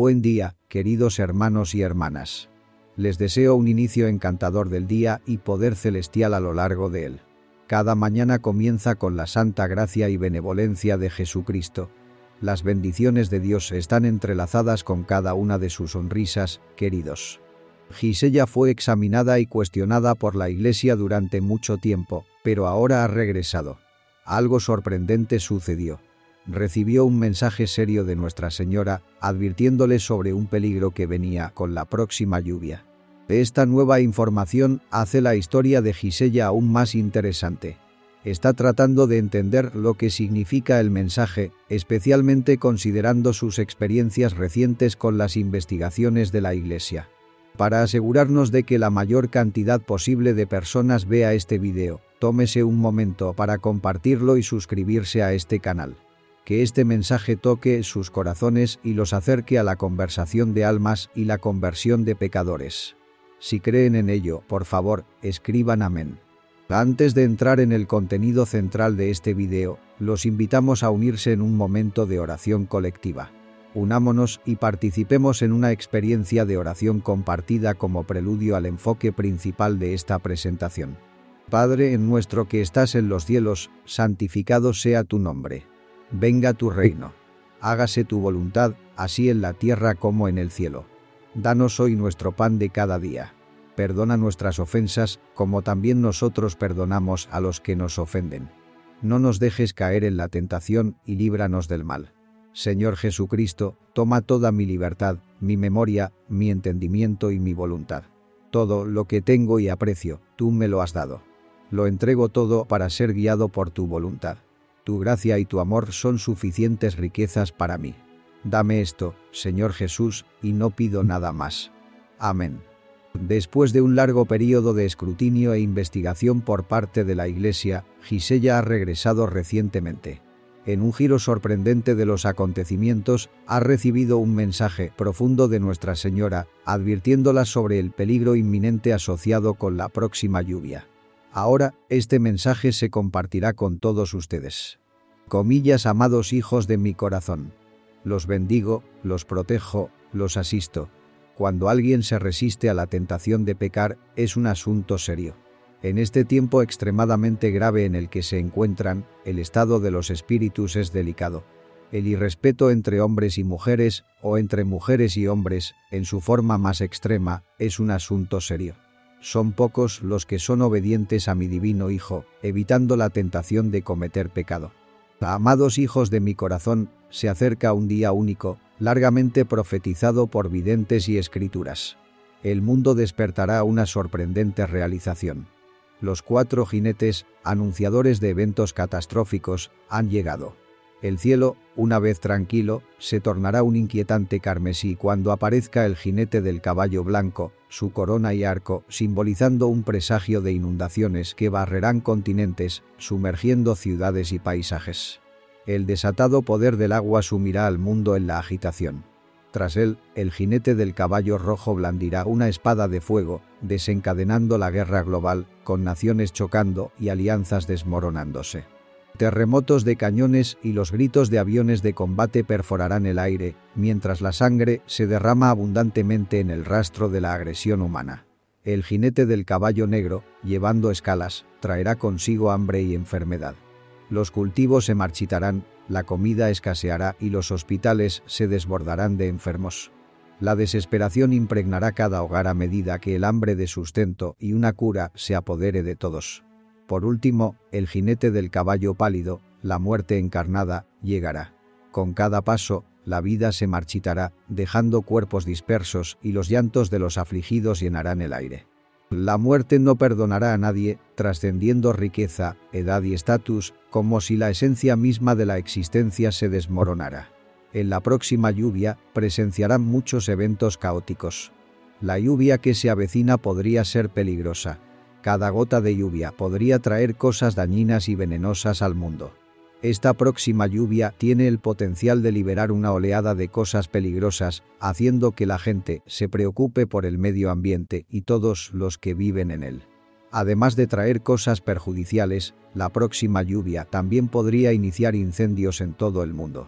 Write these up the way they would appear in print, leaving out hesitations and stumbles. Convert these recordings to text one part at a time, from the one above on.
Buen día, queridos hermanos y hermanas. Les deseo un inicio encantador del día y poder celestial a lo largo de él. Cada mañana comienza con la santa gracia y benevolencia de Jesucristo. Las bendiciones de Dios están entrelazadas con cada una de sus sonrisas, queridos. Gisella fue examinada y cuestionada por la Iglesia durante mucho tiempo, pero ahora ha regresado. Algo sorprendente sucedió. Recibió un mensaje serio de Nuestra Señora, advirtiéndole sobre un peligro que venía con la próxima lluvia. Esta nueva información hace la historia de Gisella aún más interesante. Está tratando de entender lo que significa el mensaje, especialmente considerando sus experiencias recientes con las investigaciones de la Iglesia. Para asegurarnos de que la mayor cantidad posible de personas vea este video, tómese un momento para compartirlo y suscribirse a este canal. Que este mensaje toque sus corazones y los acerque a la conversación de almas y la conversión de pecadores. Si creen en ello, por favor, escriban amén. Antes de entrar en el contenido central de este video, los invitamos a unirse en un momento de oración colectiva. Unámonos y participemos en una experiencia de oración compartida como preludio al enfoque principal de esta presentación. Padre nuestro que estás en los cielos, santificado sea tu nombre. Venga tu reino. Hágase tu voluntad, así en la tierra como en el cielo. Danos hoy nuestro pan de cada día. Perdona nuestras ofensas, como también nosotros perdonamos a los que nos ofenden. No nos dejes caer en la tentación y líbranos del mal. Señor Jesucristo, toma toda mi libertad, mi memoria, mi entendimiento y mi voluntad. Todo lo que tengo y aprecio, tú me lo has dado. Lo entrego todo para ser guiado por tu voluntad. Tu gracia y tu amor son suficientes riquezas para mí. Dame esto, Señor Jesús, y no pido nada más. Amén. Después de un largo periodo de escrutinio e investigación por parte de la Iglesia, Gisella ha regresado recientemente. En un giro sorprendente de los acontecimientos, ha recibido un mensaje profundo de Nuestra Señora, advirtiéndola sobre el peligro inminente asociado con la próxima lluvia. Ahora, este mensaje se compartirá con todos ustedes. Comillas, amados hijos de mi corazón. Los bendigo, los protejo, los asisto. Cuando alguien se resiste a la tentación de pecar, es un asunto serio. En este tiempo extremadamente grave en el que se encuentran, el estado de los espíritus es delicado. El irrespeto entre hombres y mujeres, o entre mujeres y hombres, en su forma más extrema, es un asunto serio. Son pocos los que son obedientes a mi divino Hijo, evitando la tentación de cometer pecado. Amados hijos de mi corazón, se acerca un día único, largamente profetizado por videntes y escrituras. El mundo despertará una sorprendente realización. Los 4 jinetes, anunciadores de eventos catastróficos, han llegado. El cielo, una vez tranquilo, se tornará un inquietante carmesí cuando aparezca el jinete del caballo blanco, su corona y arco simbolizando un presagio de inundaciones que barrerán continentes, sumergiendo ciudades y paisajes. El desatado poder del agua sumirá al mundo en la agitación. Tras él, el jinete del caballo rojo blandirá una espada de fuego, desencadenando la guerra global, con naciones chocando y alianzas desmoronándose. Terremotos de cañones y los gritos de aviones de combate perforarán el aire, mientras la sangre se derrama abundantemente en el rastro de la agresión humana. El jinete del caballo negro, llevando escalas, traerá consigo hambre y enfermedad. Los cultivos se marchitarán, la comida escaseará y los hospitales se desbordarán de enfermos. La desesperación impregnará cada hogar a medida que el hambre de sustento y una cura se apodere de todos. Por último, el jinete del caballo pálido, la muerte encarnada, llegará. Con cada paso, la vida se marchitará, dejando cuerpos dispersos y los llantos de los afligidos llenarán el aire. La muerte no perdonará a nadie, trascendiendo riqueza, edad y estatus, como si la esencia misma de la existencia se desmoronara. En la próxima lluvia, presenciarán muchos eventos caóticos. La lluvia que se avecina podría ser peligrosa. Cada gota de lluvia podría traer cosas dañinas y venenosas al mundo. Esta próxima lluvia tiene el potencial de liberar una oleada de cosas peligrosas, haciendo que la gente se preocupe por el medio ambiente y todos los que viven en él. Además de traer cosas perjudiciales, la próxima lluvia también podría iniciar incendios en todo el mundo.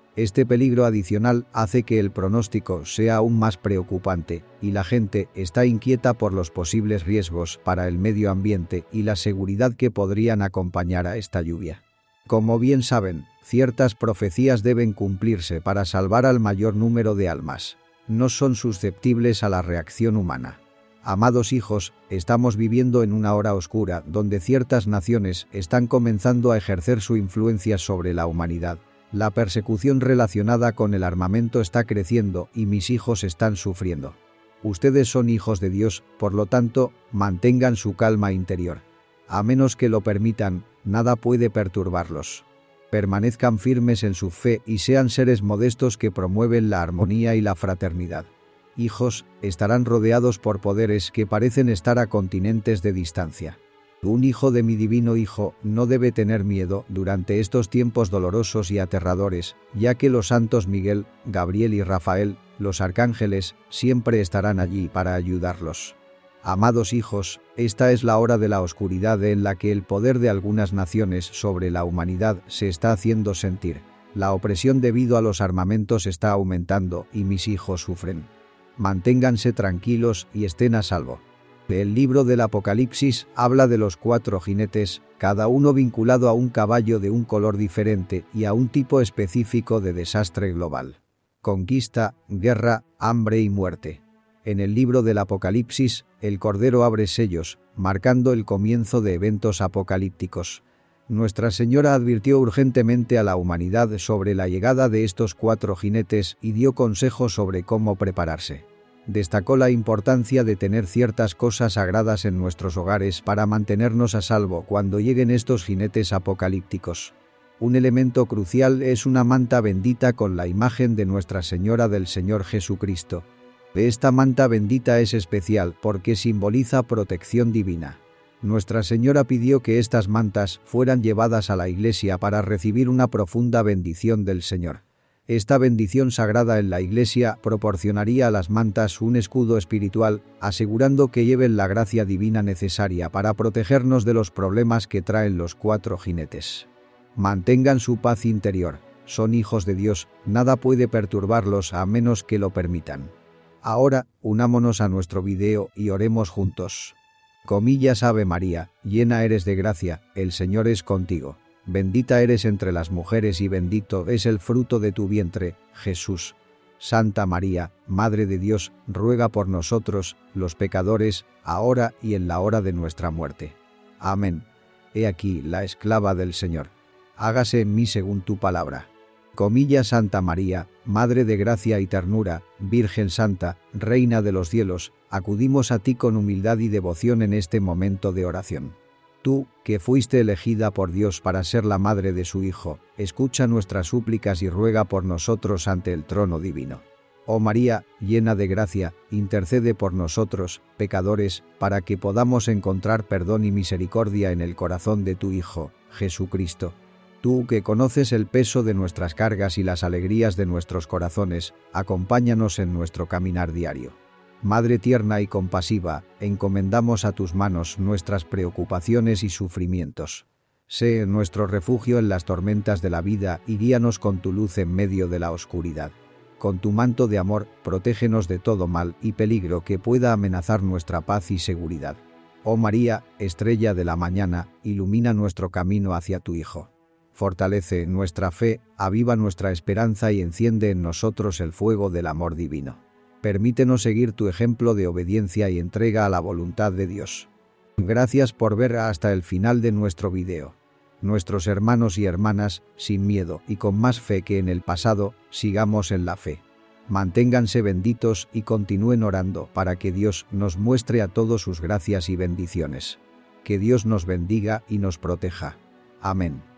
Este peligro adicional hace que el pronóstico sea aún más preocupante, y la gente está inquieta por los posibles riesgos para el medio ambiente y la seguridad que podrían acompañar a esta lluvia. Como bien saben, ciertas profecías deben cumplirse para salvar al mayor número de almas. No son susceptibles a la reacción humana. Amados hijos, estamos viviendo en una hora oscura donde ciertas naciones están comenzando a ejercer su influencia sobre la humanidad. La persecución relacionada con el armamento está creciendo y mis hijos están sufriendo. Ustedes son hijos de Dios, por lo tanto, mantengan su calma interior. A menos que lo permitan, nada puede perturbarlos. Permanezcan firmes en su fe y sean seres modestos que promueven la armonía y la fraternidad. Hijos, estarán rodeados por poderes que parecen estar a continentes de distancia. Un hijo de mi divino Hijo no debe tener miedo durante estos tiempos dolorosos y aterradores, ya que los santos Miguel, Gabriel y Rafael, los arcángeles, siempre estarán allí para ayudarlos. Amados hijos, esta es la hora de la oscuridad en la que el poder de algunas naciones sobre la humanidad se está haciendo sentir. La opresión debido a los armamentos está aumentando y mis hijos sufren. Manténganse tranquilos y estén a salvo. El libro del Apocalipsis habla de los 4 jinetes, cada uno vinculado a un caballo de un color diferente y a un tipo específico de desastre global. Conquista, guerra, hambre y muerte. En el libro del Apocalipsis, el Cordero abre sellos, marcando el comienzo de eventos apocalípticos. Nuestra Señora advirtió urgentemente a la humanidad sobre la llegada de estos 4 jinetes y dio consejos sobre cómo prepararse. Destacó la importancia de tener ciertas cosas sagradas en nuestros hogares para mantenernos a salvo cuando lleguen estos jinetes apocalípticos. Un elemento crucial es una manta bendita con la imagen de Nuestra Señora del Señor Jesucristo. Esta manta bendita es especial porque simboliza protección divina. Nuestra Señora pidió que estas mantas fueran llevadas a la iglesia para recibir una profunda bendición del Señor. Esta bendición sagrada en la iglesia proporcionaría a las mantas un escudo espiritual, asegurando que lleven la gracia divina necesaria para protegernos de los problemas que traen los 4 jinetes. Mantengan su paz interior. Son hijos de Dios, nada puede perturbarlos a menos que lo permitan. Ahora, unámonos a nuestro video y oremos juntos. Comillas Ave María, llena eres de gracia, el Señor es contigo. Bendita eres entre las mujeres y bendito es el fruto de tu vientre, Jesús. Santa María, Madre de Dios, ruega por nosotros, los pecadores, ahora y en la hora de nuestra muerte. Amén. He aquí la esclava del Señor. Hágase en mí según tu palabra. Comillas Santa María, Madre de gracia y ternura, Virgen Santa, Reina de los cielos, acudimos a ti con humildad y devoción en este momento de oración. Tú, que fuiste elegida por Dios para ser la madre de su Hijo, escucha nuestras súplicas y ruega por nosotros ante el trono divino. Oh María, llena de gracia, intercede por nosotros, pecadores, para que podamos encontrar perdón y misericordia en el corazón de tu Hijo, Jesucristo. Tú, que conoces el peso de nuestras cargas y las alegrías de nuestros corazones, acompáñanos en nuestro caminar diario. Madre tierna y compasiva, encomendamos a tus manos nuestras preocupaciones y sufrimientos. Sé nuestro refugio en las tormentas de la vida y guíanos con tu luz en medio de la oscuridad. Con tu manto de amor, protégenos de todo mal y peligro que pueda amenazar nuestra paz y seguridad. Oh María, estrella de la mañana, ilumina nuestro camino hacia tu Hijo. Fortalece nuestra fe, aviva nuestra esperanza y enciende en nosotros el fuego del amor divino. Permítenos seguir tu ejemplo de obediencia y entrega a la voluntad de Dios. Gracias por ver hasta el final de nuestro video. Nuestros hermanos y hermanas, sin miedo y con más fe que en el pasado, sigamos en la fe. Manténganse benditos y continúen orando para que Dios nos muestre a todos sus gracias y bendiciones. Que Dios nos bendiga y nos proteja. Amén.